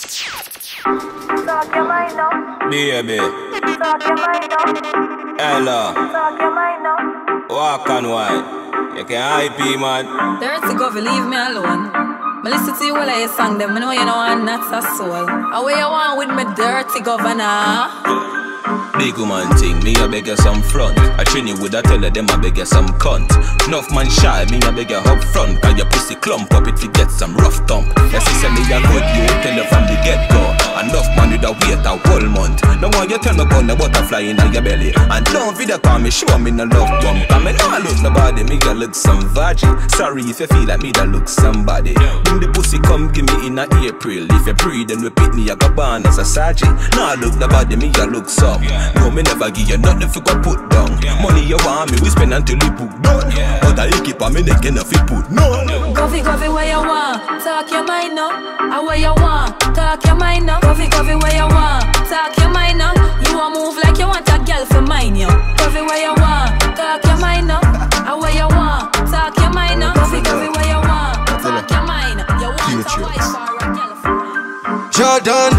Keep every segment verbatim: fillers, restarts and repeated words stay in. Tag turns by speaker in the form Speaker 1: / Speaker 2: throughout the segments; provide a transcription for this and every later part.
Speaker 1: Talk your mind now.
Speaker 2: Baby.
Speaker 1: Talk your mind now.
Speaker 2: Ella.
Speaker 1: Talk your mind now.
Speaker 2: Walk and wine. You can hype me, man.
Speaker 3: Dirty Govy, leave me alone. I listen to you while I sing them. I know you know I'm not a soul. How where you want with me dirty governor?
Speaker 2: Big woman thing, me a beg you some front. I train you with a teller, them I beg you some cunt. Enough man shy, me a beg you up front. Cause your pussy clump up, it get some rough thump. Yes, you say me a good, you tell you from the get-go. Enough man with a wait a whole month. No one you tell me about the butterfly in your belly. And don't video call me, show me no love bump. Cause me nah look nobody, me a look some virgin. Sorry if you feel like me that look somebody. Bring the pussy come give me in a April. If you breathe then repeat me, I go born as a sergeant. Nah look nobody, me a look some. No, me never give you nothing for go put down. Money you want me, we spend until we book done. But I keep on me neck enough you put none.
Speaker 3: Govy, Govy, where you want? Talk your mind now. I where you want? Talk your mind now. Govy, Govy, where you want? Talk your mind now. You want move like you want a girl for mine, yo. Govy, where you want? Talk your mind now. I where you want? Talk your mind now. Govy, Govy, where you want? Talk your mind now. You want a wife or a girl for mine?
Speaker 4: Jordan,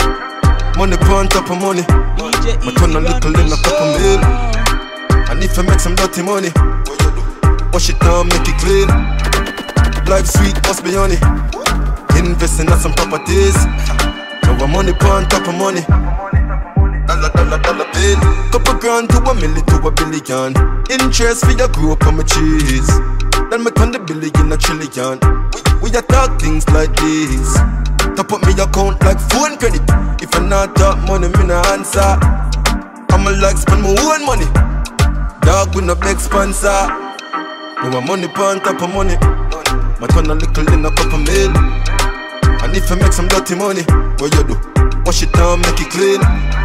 Speaker 4: money on top of money. I turn a little in a couple mil. And if I make some dirty money, wash it down, make it clean. Life sweet, must be honey. Investing in some properties. Now I'm money on top of money. Dollar, dollar, dollar bill. Couple grand to a million to a billion. Interest for your grow up on my cheese. Then me turn the billion a trillion. We, we a talk things like this. Top up me account like phone credit. If I not talk money, me no answer. I'ma like spend my own money. Dog with no big sponsor. No my money on top of money. My turn a little in a couple mil. And if I make some dirty money, what you do? Wash it down, make it clean.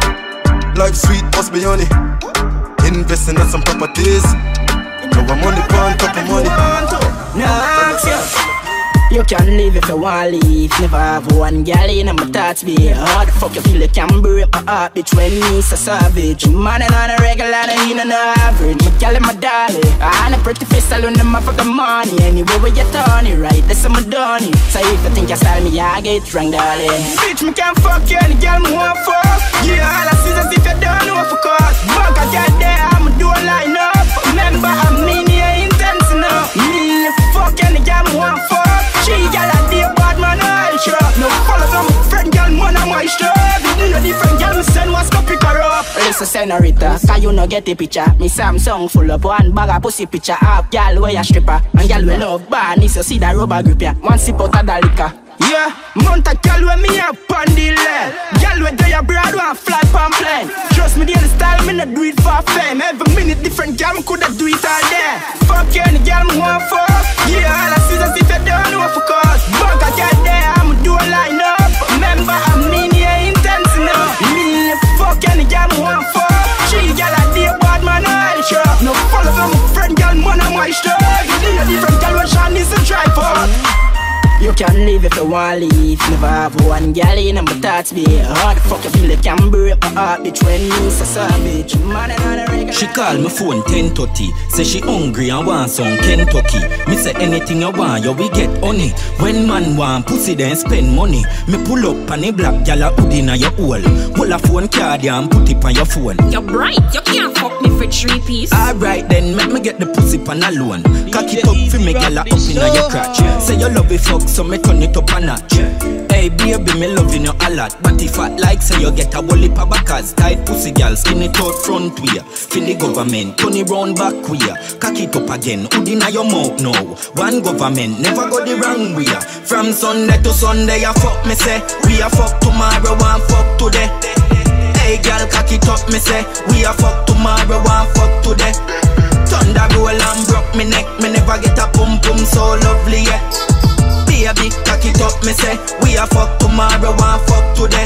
Speaker 4: Life sweet, must be honey. Investing in some properties. No my money on top of money.
Speaker 5: You can live if you want leave. Never have one gal in my thoughts be. How the fuck you feel you can break my heart, bitch, when me so savage. Man and on a regular and you know average. My gal in my dolly. I a pretty face alone in my fucking money. Anyway where you turn it right, that's my donny. So if you think you style me, I get drunk, darling. Bitch, me can't fuck you any gal me want fuck. Yeah, all I see is if you don't know for cause. Fuck I got there, I'ma do a line up. Remember I'm mean, yeah, intense enough. Me fuck any gal me want fuck. She gal a day bad man oil truck. No follow from friend gal man a my strap. You know different gal me send was go pick her up. Listen senorita, can you no get the picture? Me Samsung full up one bag of pussy picture. Half gal where a stripper and gal we love badness. You see that rubber grip ya, one sip out of the liquor. Yeah, mount a gal where me up on the lane. Gal where they abroad one fly pan plane. Trust me the style me no do it for fame. Every minute different gal me coulda do it all day. Fuck you any gal me want fuck. Yeah, all I see is if you don't know for cause. Fuck I got there, I'ma do a line up. Remember I'm mean, yeah, intense enough. Me fuck any gal me want fuck. She gal a day bad man oil truck. No follow from my friend gal man a my strap. You know different gal when Sean needs to try for. You can live if you want leave. Never have one gal in my thoughts be. How the fuck you feel you can break my heart, bitch, when you so savage. Man and on a regular.
Speaker 6: She call me phone ten thirty. Say she hungry and want some Kentucky. Me say anything you want, you will get honey. When man want pussy then spend money. Me pull up on a black gal a hood inna your hole. Pull a phone card and put it on your phone.
Speaker 3: You're bright, you can't fuck me for three piece.
Speaker 6: Alright then, make me get the pussy pan alone. Cock it up for me gal a up inna your crotch. Say you love it fuck, so me turn it up a notch. Hey baby, me loving you a lot. But if I like say you get a whole heap of backers. Tight pussy gal, skin it out front way. Feel the government, turn it round back way. Cock it up again, hood inna your mouth now. One government, never go the wrong way. From Sunday to Sunday, I fuck me say. We a fuck tomorrow, one fuck today. Hey gal, cock it up me say. We a fuck tomorrow, one fuck today. Thunder roll and broke me neck. Me never get a pum pum so lovely yet. Baby, cock it up, me say. We a fuck tomorrow, one fuck today.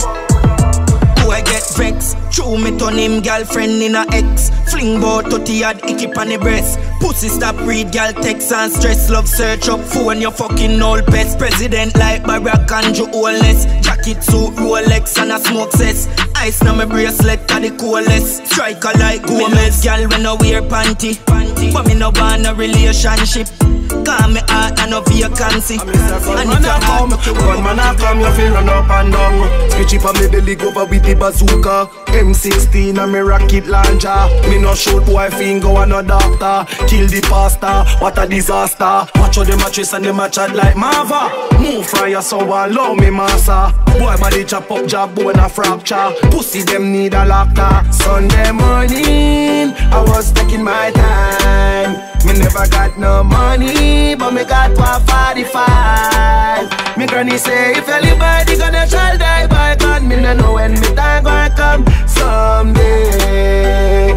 Speaker 6: Do I get vexed? True, me turn him girlfriend in a ex. Fling bout thirty yard, icky on the breast. Pussy stop read, gal text and stress. Love search up phone, you fucking old pest. President like Barack and Joe Oles. Jacket suit, Rolex and a smoke cess. Ice na my bracelet, are the coolest. Striker like Gomez, gal when I wear panty. But me no want a relationship. Call me heart and no vacancy.
Speaker 7: And if you come, one man a come, you feel run up and down. Switch it on me belly, go over with the bazooka. M sixteen and me rocket launcher. Me no shoot boy finger and no doctor. Kill the pastor, what a disaster. Watch how them a trace and them a chat like Marva. Move from your soul and love me massa. Boy body chop up, job bone a fracture. Pussy them need a doctor. Sunday morning, I was taking my time. Me never got no money, but me got one forty-five. Me granny say if anybody gonna try die by God, me no know when me time gonna come. Someday,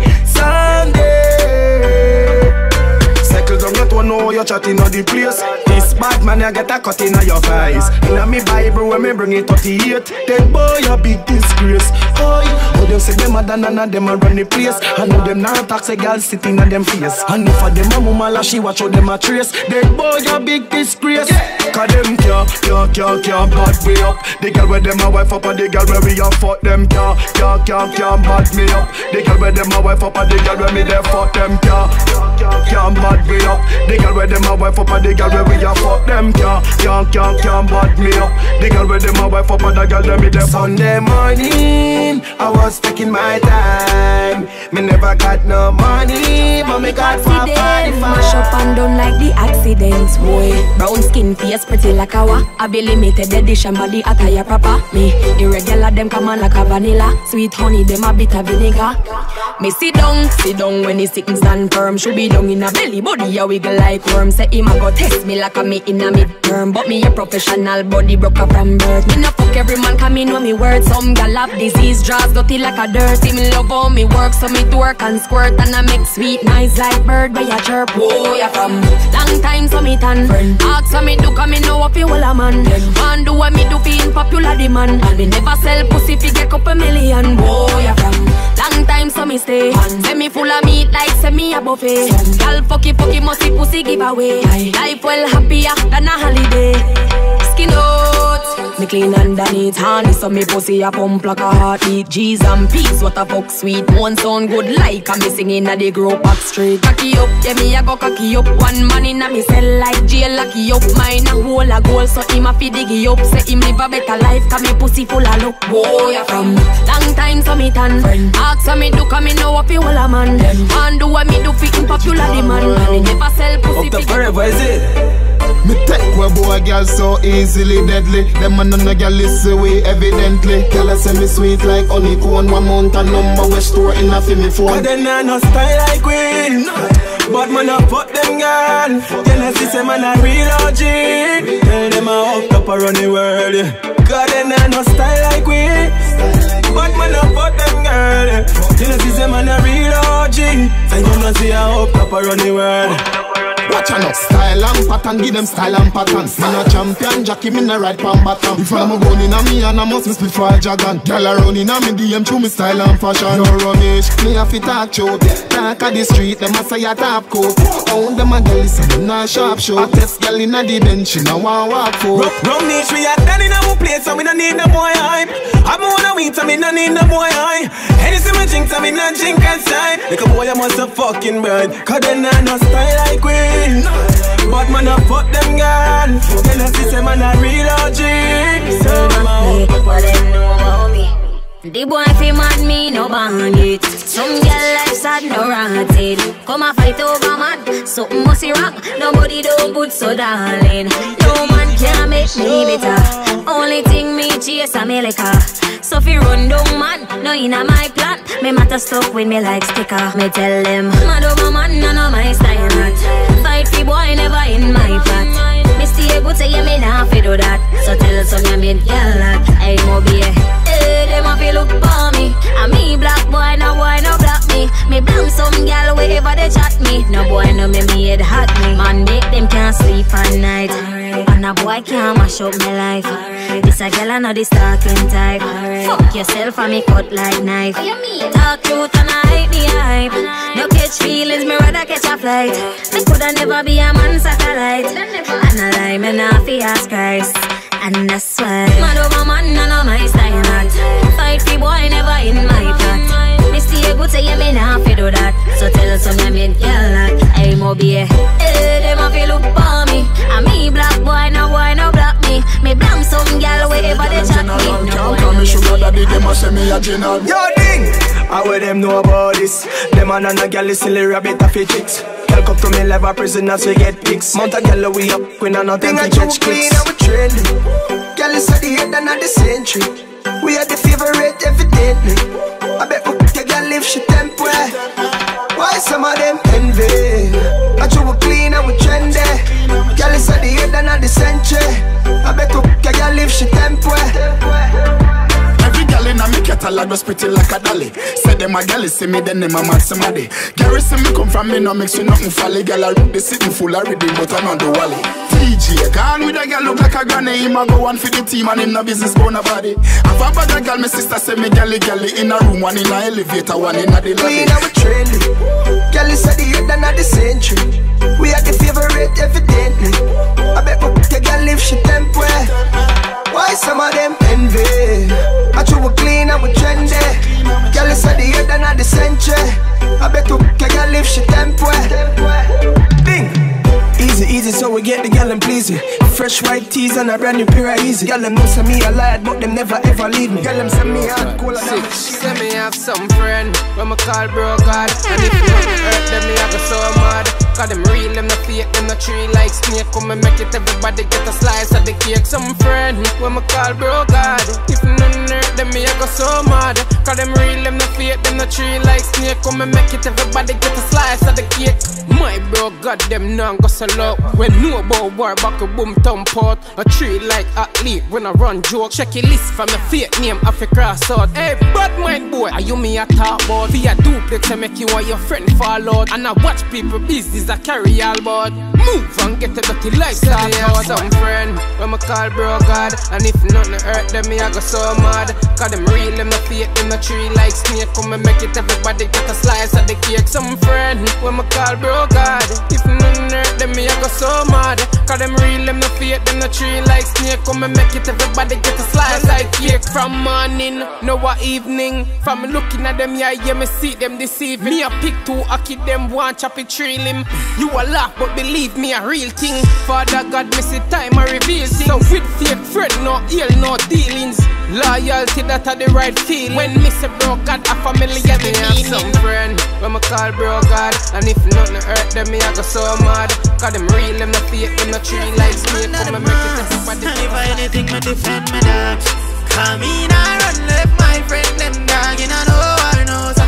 Speaker 7: someday. Cycle down your toe, know you're chatting on the place. This bad man, you get a cut in your eyes. In me Bible, when me bring it thirty-eight, then boy, a big disgrace. Oh, oh, them say them a done and them a run the place. I know them not tax a girl sitting on them face. And if for them a mama la she watch how them a trace. Then boy, a big disgrace. Cause them can't, can't, can't, can't bad me up. The girl where them a wife up and the girl where we a fuck them can't, can't, can't, can't bad me up. The girl where them a wife up and the girl where me there fuck them can't, can't bad me up. The girl where them a wife up and the girl where we a fuck them can't, can't, can't, can't bad me up. The girl where them a wife up and the girl where me there. Sunday morning, I was taking my time. Me never got no money, but me got five forty-five.
Speaker 3: Mash up and down like the accidents, boy. Brown skin, face pretty like a wa. I be limited edition, body attire proper. Me irregular, them come on like a vanilla. Sweet honey, them a bit of vinegar. Me sit down, sit down when the sitting stand firm. Should be down in a belly, body a wiggle like worm. Say him a go test me like a me in a midterm, but me a professional, body broke up from birth. Me no fuck every man, come in know me words. Some gal have disease, draws dirty like a dirt. Me love how me work, so me twerk and squirt, and I make sweet nice like bird by a chirp. Whoa, ya from long time, so me tan friend. Ask so me do, cause me know what you will a man. Man do what me do, fi in popular demand. And me never sell pussy fi get couple million. Whoa, ya from long time, so me stay. Say me full of meat like say me a buffet. Gal fucky fucky musty pussy give away. Life well happier than a holiday. Skin out, me clean underneath honey, so me pussy a pump like a heartbeat. G's and P's, what a fuck sweet. One sound good like a me singing at the Grove Park Street. Cocky up, yeah me a go cocky up. One man in a me cell like jail locky up. Mine a hole a goal, so him a fi diggy up. Say him live a better life, cause me pussy full of luck. Whoa, ya from long time, so me tan friend. Ask so me do, cause me know what fi whole a man. And do what me do fi in popular demand. And me never sell pussy fi
Speaker 7: forever, is it?
Speaker 8: Me take where boy girl so easily deadly. Them man on the girl listen way evidently. Girl I say me sweet like honeycomb. One month and number we store in a fi me phone.
Speaker 7: Cause they nah no style like we. But man a fuck them girl. Genesis say man a real O G. Tell them a up top around the world. Cause they nah no style like we. But man a fuck them girl. Genesis say man a real O G. Say you know see a up top around the world.
Speaker 8: Watch out now, style and pattern, give them style and pattern. Me no champion, Jackie, me no ride pan bottom. If I'm a gun in a me and I must me split for a dragon. Girl around in a me D M through me style and fashion. No rubbish, me a fit talk show. Talk at the street, them a say a top coat. Own them a girl listen, them not sharp show. I test girl in a the bench, she no want walk for.
Speaker 7: Round niche, we a done in our place, so we no need no boy hype. I'm on a weed, so me no need no boy hype. Anything me drink, so me no drink outside. Like a boy, I must a fucking bird. Cause they not no style like we. But man a fuck them girl. Then I see say man a real O G. So them a
Speaker 3: what them know about me. The boy fi mad me no bang it. Some girl life sad no rotted. Come a fight over man, something must be wrong. Nobody do good so darling. No man can make me better. Only thing me chase a me liquor. So fi run down man, no inna my plan. Me matter stuck with me like sticker. Me tell them, mad over man, none of my style not. Fight fi boy never in my plot. Me stay good say yeah me nah fi do that. So tell some ya made girl that I mo be. Eh, them a fi look for me. And me black boy, no boy no black me. Me blam some girl wherever they chat me. No boy no me me head hot me. Man make them can't sleep at night. And a boy can't mash up my life. This a girl I know the stalking type. Fuck yourself and me cut like knife. Talk truth and I hate the hype. No catch feelings, me rather catch a flight. Me coulda never be a man satellite. And a lie me nah fi ask Christ. And that's why mad over man, none of my style not. Fight fi boy never in my plot. Me stay good say yeah me nah fi do that. So tell some ya made girl that I mo be. Eh, them a fi look for
Speaker 8: original.
Speaker 7: Yo, ding! How would them know about this? Them man and a gal is silly rabbit a fi chicks. Girl come to me live a prisoners we get pics. Mount a gal we up when I not them fi catch clicks. Thing a clean and we trendy. Gal is at the head and at the century. We are the favorite evidently. I bet we put a gal if she temper. Why some of them envy? I true we clean and we trendy. Gal is at the head and at the century. I bet we put a gal if she temper.
Speaker 8: Every gal in a me catalog was pretty like a dolly. Said them a gal see me, then them a mad somebody. Gary see me come from me, no mix with nothing folly. Gal a root the sitting full of reading, but I'm on the wally. T J, gone with a gal look like a granny. Him a go one for the team and him no business go nobody. Half a bag of gal, my sister say me gally gally. In a room, one in a elevator, one in a the lobby.
Speaker 7: Clean and we trendy. Gal is at the head and at the century. We are the favorite evidently. I bet we put a gal if she temper. Why some of them envy? I true we clean and we trendy. Girl is at the head and at the century. I bet you can girl if she temper. Ding! Easy, easy, so we get the girl and please you. Fresh white tees and a brand new pair of easy. Girl them know say me a liar, but them never ever leave me. Girl them say me hard, cool and I'm
Speaker 9: say me have some friend when me call bro God. And if you want to hurt them, me I go so mad. Cause them real, them no fake, them no tree like snake. Come and make it, everybody get a slice of the cake. Some friend when me call bro God. If none hurt them, me I go so mad. Cause them real, them no fake, them no tree like snake. Come and make it, everybody get a slice of the cake. My bro God, them now go so low. When no about war, back a boom thump out. A tree like athlete when I run joke. Check your list from the fake name, I fi cross out. Hey, bad mind boy, are you me a talk about? Be a duplex and make you and your friend fall out. And I watch people business I carry all bout. Move and get a dirty lifestyle. Say me have some friend when me call bro God. And if nothing hurt them, me I go so mad. Cause them real, them no fake, them no tree like snake. Come and make it, everybody get a slice of the cake. Some friend when me call bro God. If nothing hurt them, me I go so mad. Cause them real, them no fake, them no tree like snake. Come and make it, everybody get a slice like cake. From morning, no what evening. From looking at them, yeah, yeah, me see them deceiving. Me a pick two, I keep them one choppy tree limb. You a laugh, but believe me, a real thing. Father God, me see time, I reveal things. So with fake friend, no ill, no dealings. Loyalty, that are the right feeling. When me say bro God, a family, yeah, me have some friend when me call bro God. And if nothing hurt them, me I go so mad. Cause them real, them no fake, them no tree like snake. Come and make it, everybody.
Speaker 10: And if I anything, me defend me dogs. Come in, I run left my friend, them dog. You know I know, so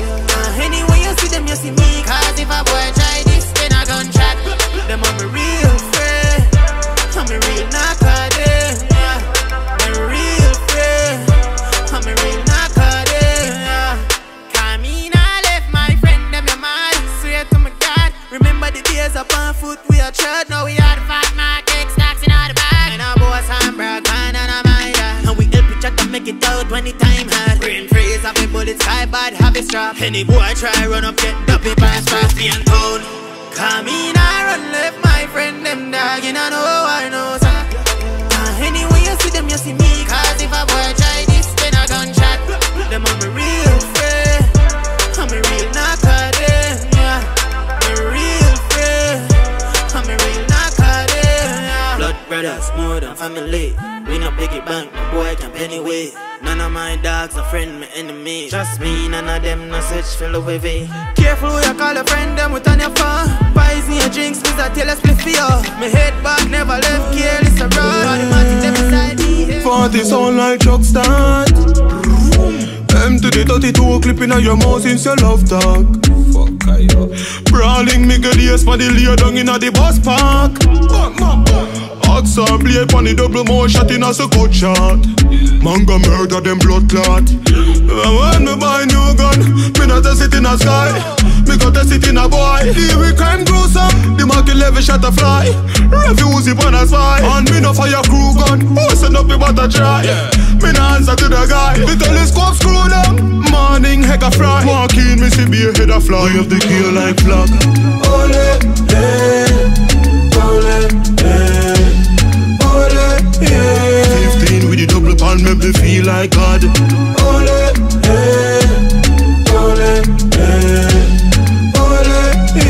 Speaker 10: uh, anyway you see them, you see me. Cause if a boy try this, then I gun chat. Them on me real friend. I'm a real knocker, yeah. I'm a real friend. I'm a real knocker, yeah. Come in, I left my friend, them your mad. Swear to my God. Remember the days up on foot, we are church. Now we are the fat market, stocks in all the bag. And our boss, I'm broad, man, and I'm higher. And we help each other make it out when the time hard. Brain freeze, have a bullet, sky bad, have a strap. Any boy try run up, get dumpy, pass, pass, me and town. Come in, I run left my friend, them dog, you know I know, so uh, anyway you see them, you see me. Cause if a boy try this, then I gun shot. Them on me real friend. I'm a real knocker, yeah. I'm a real friend. I'm a real knocker, yeah. Blood brothers, more than family. We no piggy bank, no boy can anyway. None of my dogs are friend, my enemy. Just me, none of them no search for the wavy. Careful who you call a friend, them with on your phone. Buys me a drinks, please I tell us split for you. Me head back, never left, careless around. Automatic, them beside me.
Speaker 4: Forty sound like truck start. M to the thirty-two clipping on your mouth since your love talk. Fuck I up. Brawling me good ears for the lay down in the bus park. Ox and blade pon the double more shot in a so cut shot. Man go murder them blood clot. When me buy new gun, me not test it in a sky. Me go test it in a boy. The we crime gruesome, the market level shot a fly. Refuse it on a spy. And me no fire crew gun, who send up me but a try. Me no answer to the guy. The telescope screw them. Morning heck a fry. Walk in, me see be a head a fly. Of the kill like flag. Ole, hey, ole, hey, ole, yeah. Fifteen with the double pan make me feel like God. Ole, hey, ole, hey, ole,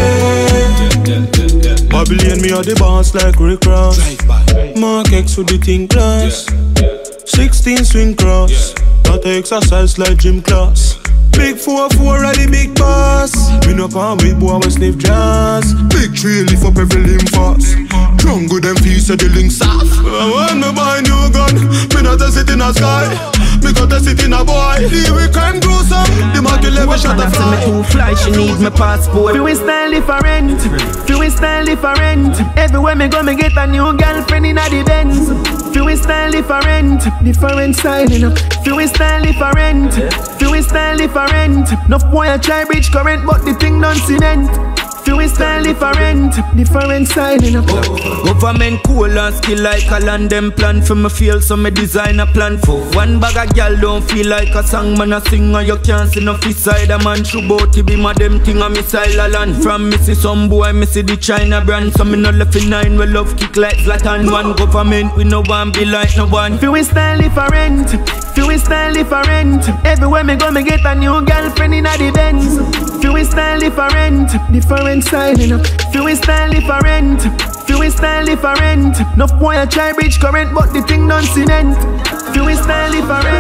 Speaker 4: yeah. Babylon me a the boss like Rick Ross. Mark X with the thing class.
Speaker 11: Sixteen swing cross, that exercise like gym class. Big four four are the big boss. Me no palm with boy we sniff jazz. Big tree lift up every limb fast. Jungle them feet so the links off. When me buy new gun, me not a sit in a sky. Me got a sit in a boy. Here we crime gruesome. The market level shot a fly.
Speaker 6: Me too fly, she need my passport.
Speaker 12: Feel we style different, feel we style different. Everywhere me go, me get a new girlfriend in a the Benz. Feel we style different, different styling up. Feel we style different, feel we style different. Enough boy I try bridge current, but the thing don't cement. Feel we style different, different styling up.
Speaker 6: Government cool and skill like a land them plan for me feel, so me design a plan for one bag of girl don't feel like a song man a sing or you can't see no fish side a man should bout to be my them thing a missile a land. From me see some boy me see the China brand, so me no left in nine we love kick like Zlatan. One government we no one be like no one.
Speaker 12: Feel we style different, feel we style different. Everywhere me go me get a new girlfriend in a the Benz. Feel we style different, different styling up. Feel we style different, feel we style different. Enough boy I try bridge current, but the thing don't cement. Feel we style different.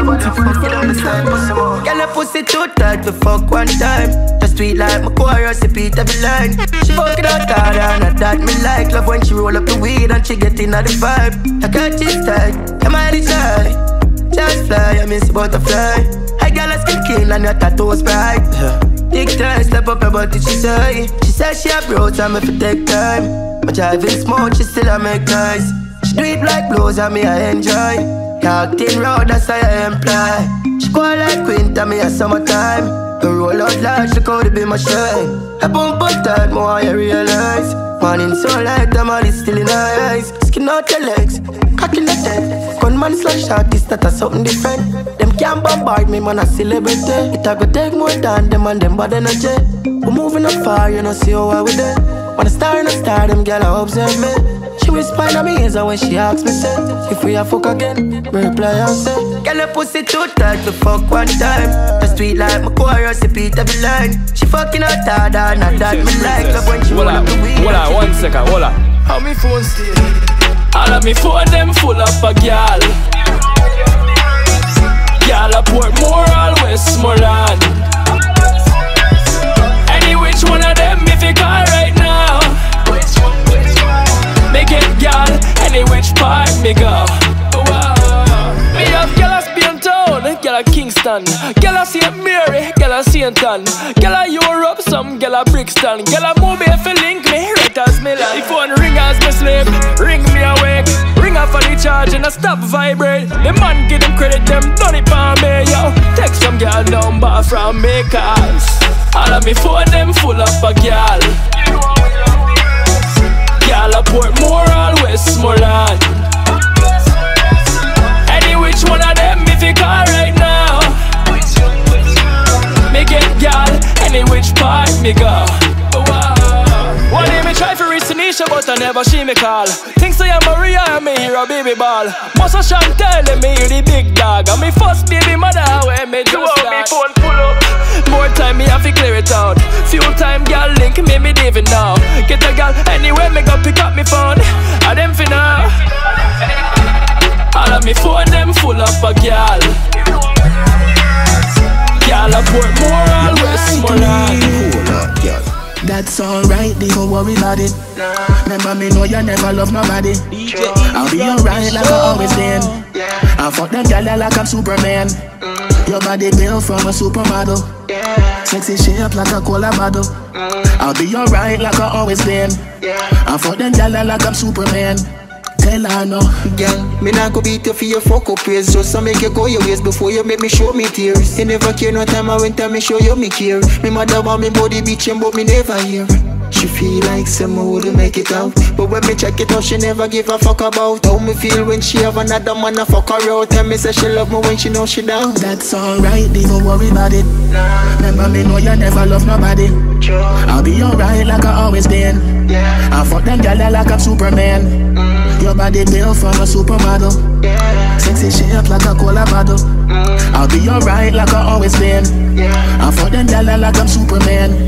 Speaker 13: Girl a pussy too tight to fuck one time. Just tweet like my chorus, repeat every line. She fuck it out hard and that me like. Love when she roll up the weed and she get in the vibe. I got this tight, am I the shy? Just fly, I miss butterfly. I got a skin clean and your tattoos bright. Take time, step up your body, she say. She said she a bro, time if it take time. My driving smoke, she still a make nice. She do it like blues and me I enjoy. Carlton road, that's how I employ. She go like Quinta, me a summertime. The roll out loud, she call to be my shine. I bump up tight, more I realize. Morning so light, the man is still in her eyes. Skin out your legs, cock in the head. Gunman slash artist, that a something different. Them can't bombard me, man, a celebrity. It a go take more than them and them bad energy. We moving up far, you know, see how I with it. When I star in a star, them girl I observe me. She whisper in my ears and when she asks me, say, if we a fuck again, me reply and say, girl a pussy too tight to fuck one time. Just tweet like my chorus, repeat every line. She fucking out hard and not that me like. Love when she roll up the weed.
Speaker 14: Hold on, one second, hold on.
Speaker 13: How me phone stay?
Speaker 14: All of me phone them full up a girl. Girl a Portmore, always Westmoreland. Any which one of them if you call right now. Make it girl, any which part me go. Me have girl a Spain Town, girl a Kingston, girl a Saint Mary, girl a Saint Ann, girl a Europe, some girl a Brixton, girl a move if you link me right as me like. If one ring as me sleep, ring me awake, ring off on the charge and I stop vibrate. The man give them credit, them done it for me, yo. Text some girl number from me cause all of me phone them full up a girl. Girl a Portmore, always Westmoreland. Any which one of them if you call right now. Me get girl, any which part me go. One day me try for reach Tanisha, but I never see me call. Think say I'm Maria and me hear a baby ball. Must a Chantel and me hear the big dog. And me first baby mother when me just start. Me phone pull up. More time me have to clear it out. Few time girl link me me David now. Get a girl anywhere me go pick up me phone. A them finna. All of me phone them full up a girl. Girl a Portmore, always Westmoreland.
Speaker 12: That's alright, don't worry about it. Remember me know you never love nobody. I'll be alright like I always been. I fuck them gyal like I'm Superman. Your body built from a supermodel. Sexy shape like a cola bottle. I'll be alright like I always been. I fuck them gyal like I'm Superman. Tell her no.
Speaker 13: Girl, me not go beat you for your fuck up ways. Just to make you go your ways before you make me show me tears. You never care no time I went to me show you me care. Me mother want me body bitchin' but me never hear. She feel like someone wouldn't make it out. But when me check it out, she never give a fuck about how me feel when she have another man a fuck her out. Tell me say she love me when she know she down.
Speaker 12: That's alright, don't worry about it. Remember me know you never love nobody. I'll be alright like I always been. I fuck them gyal like I'm Superman. Your body built from a supermodel. Sexy shape like a cola bottle. I'll be alright like I always been. I fuck them gyal like I'm Superman.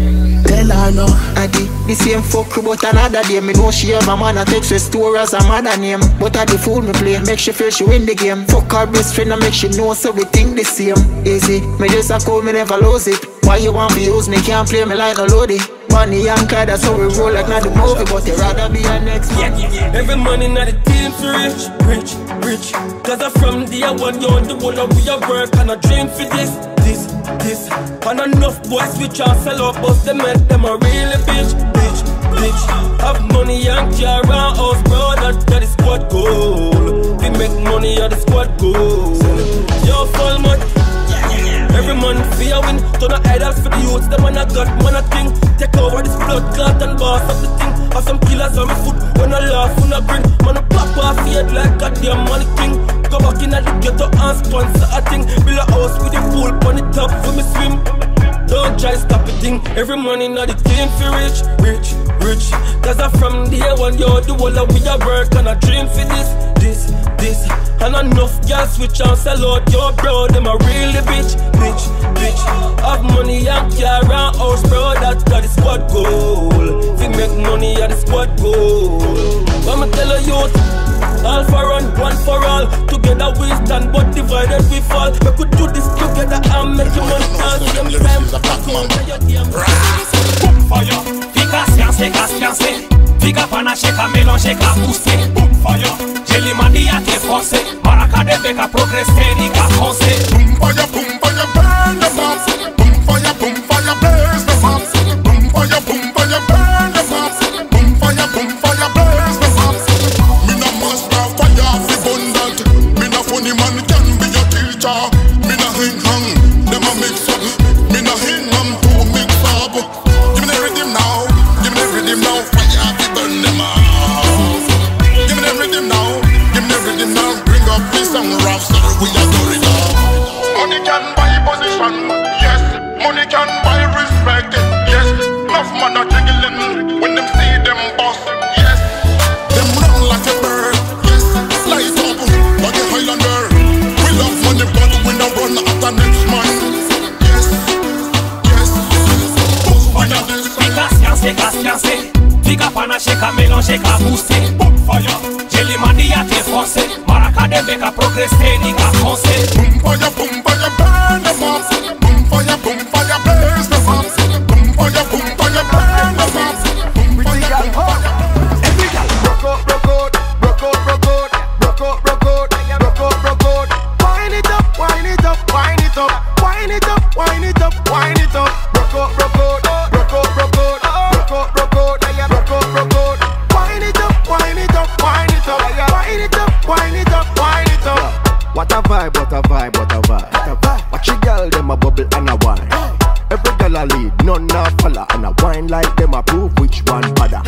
Speaker 12: tell her no.
Speaker 5: I did the same fuck about another day. Me know she have a man, I text her store as a mother name. But I the fool me play, make she feel she win the game. Fuck her best friend and make she know so we think the same. Easy, me just a call me never lose it. Why you want to use me, can't play me like no loadie. Money and car, that's how we roll like not the movie. But you rather be a next man.
Speaker 15: Yeah, yeah. Every money not the team for rich, rich, rich. Cause I'm from the one, you the one of we a work and a dream for this, this, this. And enough boys switch and sell up, but they make them a really bitch, bitch, bitch. Have money and car and house, bro, that, that is squad goal. We make money at the squad goal. Yo, full much. Every man for a win, turn a idol for the youths. Them man a god, man a king. Take over this blood clot and boss up the thing. Have some killers on my foot, when I laugh, when I grin. Man a pop off the head like goddamn mannequin. Go back in at the ghetto and sponsor a thing. Build a house with a pool on the top for me swim. Don't try stop a thing. Every man in the team for rich, rich, rich. Cause I'm from the one, yo, the whole of we a work and I dream for this, this, this. And enough girls switch and sell out, yo, bro, them a really bitch, bitch, bitch. Have money and car and house, bro, that got the squad goal. We make money at the squad goal. I'ma tell a youth, all for one, one for all. Together we stand, but divided we fall. We could do this together and make you money all same time.
Speaker 16: Boom fire, fica science, science. Fica pana, checa, mélange, ka pousse. Boom fire, jelly mania qui est forcé. Maraca de beca progresser, ni ka foncer.
Speaker 8: Boom fire, boom fire, burn the maps. Boom fire, boom fire, blaze the maps. Boom fire, boom fire, burn the maps. Boom fire, boom fire, blaze the maps. Me no master fire fi abundant. Me no funny man can be your teacher. Me no hang hang, them a mix up. Me no hang hang to mix up. Give me the rhythm now, give me the rhythm now. Fire fi burn them out. Give me the rhythm now, give me the rhythm now. Bring up this song rough, so we adore it now. Money can buy position, yes. Money can buy respect, yes. Enough man are jiggling when them see them boss, yes. Them run like a bird, yes. Light up like a Highlander. We love money but we don't run after next man, yes, yes.
Speaker 16: Fire, fica science, science. Fica pana, checa, mélange, ka pousse. Boom fire, jelly mania qui est forcé. Maraca de beca progresser, ni ka foncer.
Speaker 8: Boom fire, boom fire, burn the maps. Boom fire, boom fire, blaze the maps. Boom fire, boom fire, burn the maps. Boom fire, boom fire.
Speaker 7: Every gal rock out, rock out, rock out, rock out, rock out, rock out, rock out, rock out. Wind it up, wind it up, wind it up, wind it up, wind it up, wind it up. Rock out, rock out, rock out, rock out, rock out, rock out, rock out, rock out. Wind it up, wind it up, wind it up, wind it up, wind it up, wind it up.
Speaker 17: What a vibe, what a vibe, what a vibe. Watch your girl, them a bubble and a wine. Every girl a lead, none a follow. And a wine like them a prove which one better.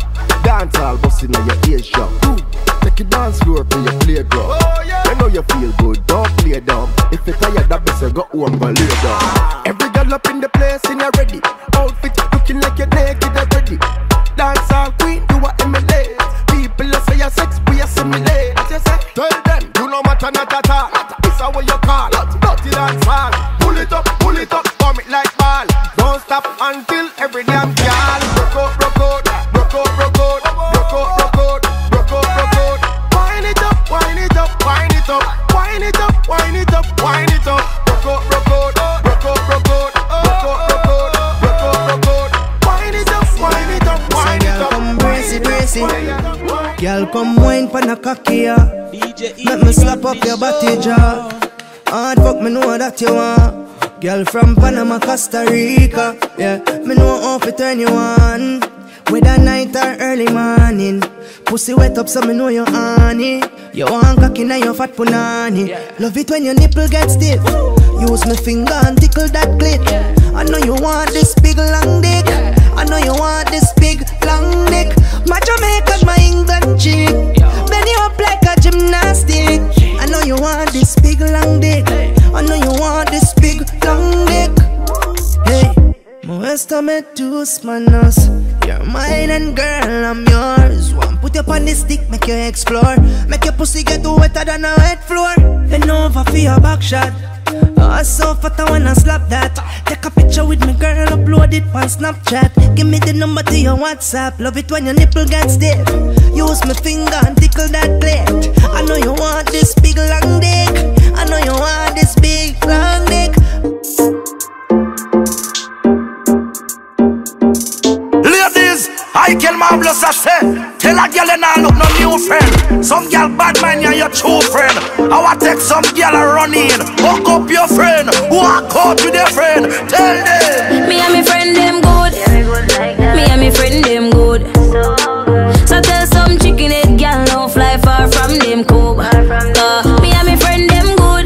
Speaker 17: Dance all bustin' on your ears shop. Take your dance floor for your playground. I know you feel good, don't play dumb. If you tired that best, you go home, go lay down. Every girl up in the place and you ready. Outfit looking like you're naked already. Dance all queen, you are emulate. People a say you're sex, we assimilate. Tell them, you know matter not at all. It's how you call, dirty dance hall. Pull it up, pull it up, bomb it like ball. Don't stop until every damn girl. Rock out, rock out, rock out, rock out, rock out, rock out, rock out, rock out. Wind it up, wind it up, wind it up, wind it up, wind it up, wind it up. Rock out, rock out, rock out, rock out, rock out, rock out, rock out, rock out. Wind it up, wind it up, wind it up.
Speaker 18: Come bracy, bracy. Girl, come wine pan a cocky, yeah. Make me slap up your body jaw. Hard fuck, me know that you want. Girl from Panama, Costa Rica, yeah. Me know how to turn you on. Whether night or early morning. Pussy wet up so me know you honey. You want cocky now you fat punani. Love it when your nipple get stiff. Use my finger and tickle that clit. I know you want this big long dick. I know you want this big long dick. My Jamaican, my England chick. Bend you up like a gymnastic. I know you want this big long dick. I know you want this big long dick. Hey, my estimate two manos. You're mine and girl, I'm yours. One put you on the stick, make you explore. Make your pussy get wetter than a wet floor. Bend over for your back shot. Oh, so fat I wanna slap that. Take a picture with me girl, upload it on Snapchat. Give me the number to your WhatsApp. Love it when your nipple gets stiff. Use my finger and tickle that plate. I know you want this big long dick. I know you want this big long dick.
Speaker 19: Ladies, I kill Marvelous, I say. Tell a girl you nah look no new friend. Some girl bad man, you're your true friend. I want take some girl and run in. Hook up your friend, walk out with your friend. Tell them.
Speaker 3: Me and my friend them good. Me and my friend them good. So tell some chicken head girl no fly far from them coop. Uh, me and my friend them good.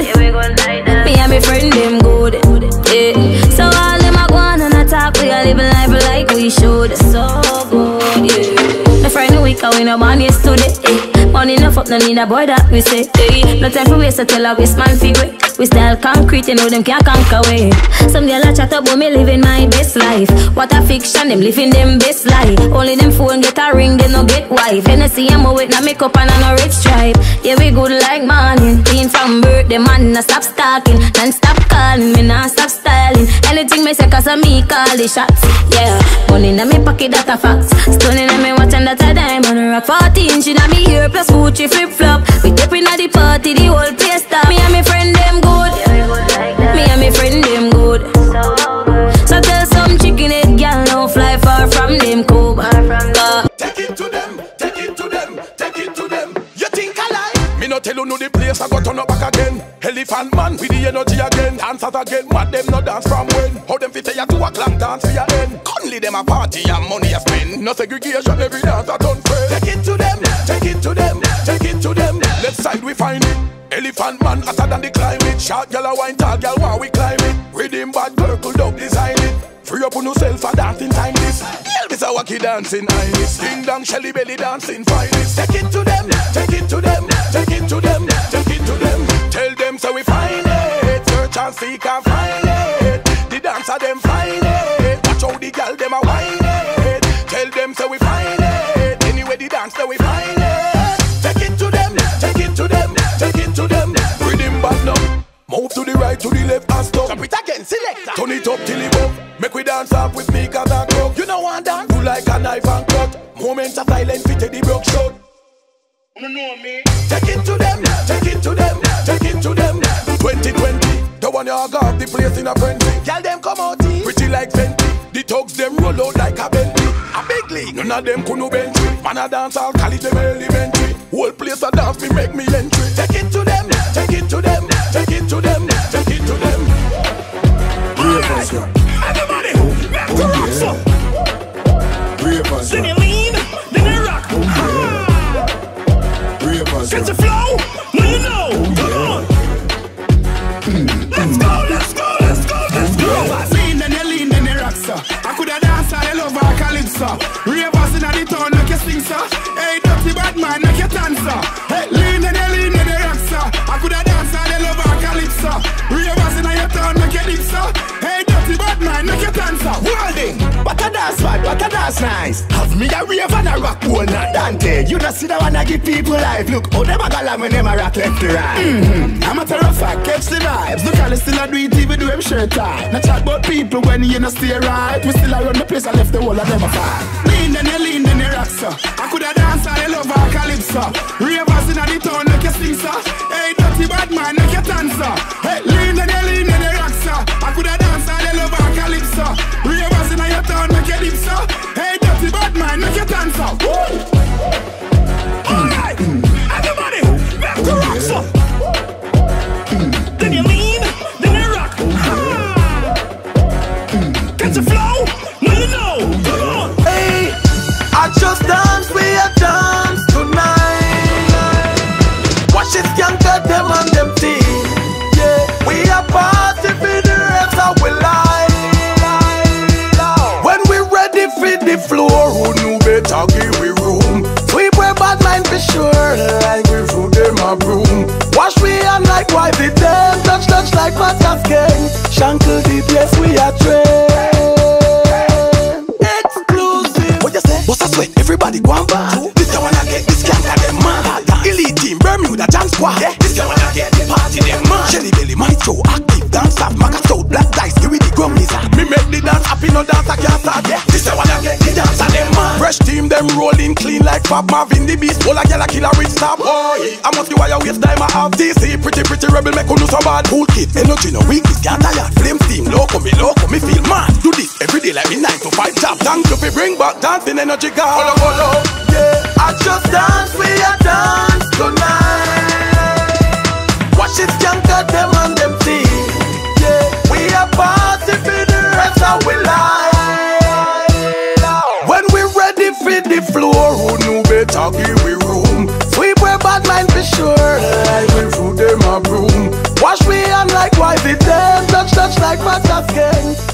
Speaker 3: Me and my friend them good. Yeah. So all them a go on and a talk. We a live life like we should. So good, yeah. My friend week we no born yesterday. Eh. Money enough up, no need a boy that we say. Eh. No time for waste, so tell a waste man figure. We style concrete, you know them can't conquer way. Some girl a chat about me living my best life. What a fiction, them living them best life. Only them phone get a ring, they no get wife. Hennessy I'm with no makeup and a red stripe. Yeah, we good like morning. Clean from birth, the man no stop stalking. Then stop calling, me nah stop styling. Anything me say cause of me call the shots. Yeah, money in me pocket that a fact. Stunning in me watch and that a diamond rock. Fourteen inch in me ear plus Gucci flip flop. We dipping at the party, the whole place stop. Me and me friend them good. Me and me friend them good. So tell some chicken head girl no fly far from them coop. Uh,
Speaker 19: Take it to them, take it to them, take it to them. You think I lie? Me no tell you no the place I got turn up back again. Elephant man with the energy again. Dancers again, what them no dance from when? How them fit say you to a clock dance for your end? Only them a party and money a spend. No segregation, every dance a done friend. Take it to them, take it to them, take it to them. Left side we find it. Elephant man hotter than the climate. Short gal a wine, tall gal while we climb it. Rhythm bad, purple dog design it. Free up on yourself for dancing time this. Elvis a wacky dancing iris. Ding dong Shelly belly dancing finest. Take it to them, take it to them, take it to them, take it to them. Tell them so we find it. Search and seek and find it. The dancer them find it. Watch how the gal them a wine it. Tell them so we find it. Anyway the dance so we find it. Take it to them, take it to them, take it to them. Rhythm back now. Move to the right, to the left and stop. Stop it again, select. Turn it up till it up. Make we dance up with me cause I crook. You know one dance. Do like a knife and cut. Moments of silence, fit the broke shot. You know me. Take it to them, take it to them, take it to them. twenty twenty, the one you got the place in a frenzy. Girl them come out here, pretty like Fenty. The thugs them roll out like a Bentley. A big league, none of them could no bench me. Man a dance, I'll call it them elementary. Whole place a dance, me make me entry. Take it to them, take it to them, take it to them, take it to them. Alright, everybody, back to rock so. Then you lean, then you rock. Get the flow, now you know. Come on. Let's go, let's go, let's go, let's go.
Speaker 12: Lean, then you lean, then you rock so. I coulda dance all over a calypso. Ravers inna the town, make you sing so. Hey, dirty bad man, make you dance so. Hey, lean, then you lean, then you rock so. I coulda dance all over a calypso. Ravers inna your town, make you dip so. Hey, dirty bad man, make you dance so. Worlding, what a dance bad, what a dance nice. Have me a rave and a rock all night. Dante, you don't see the one I give people life. Look, how them a go long when them a rock left to right. Mm-hmm. I'm a terrified, catch the vibes. Look how they still a do it even do them shirt tight. Not chat about people when you no stay right. We still a run the place and left the whole of them a fight. Lean then you lean then you rock so. I coulda dance all over a calypso. Ravers inna the town make you sing so. Hey dirty bad man make you dance so. Hey lean then you lean then you rock so. I coulda dance all over a calypso. Ravers inna your town make you dip so. Hey dirty bad man make you dance so. Alright, everybody, back to rock so. Then you lean, then you rock. Catch the flow, now you know. Come on.
Speaker 19: Hey, I just dance, we a dance tonight. Watch it, young got them on them feet. Yeah, we a party for the rest of we life. When we ready for the floor, who knew better pop Marvin the beast. All a gyal a kill a rich star. Boy, I must be why you waste time I have. D C pretty pretty rebel make you know so bad. Cool kid, energy no weakness, can't tired. Flame steam, loco me loco me feel mad. Do this every day like me nine to five job. Thank you for bring back dancing energy, God. Follow, follow, yeah. I just dance, we a dance tonight. Watch it skank at them and them see. Yeah, we a party for the rest of we life. When we ready for the floor, who knew better give we room? Sweep we bad mind for sure. I will through them a broom. Wash me on like white it them, touch touch like butter skin.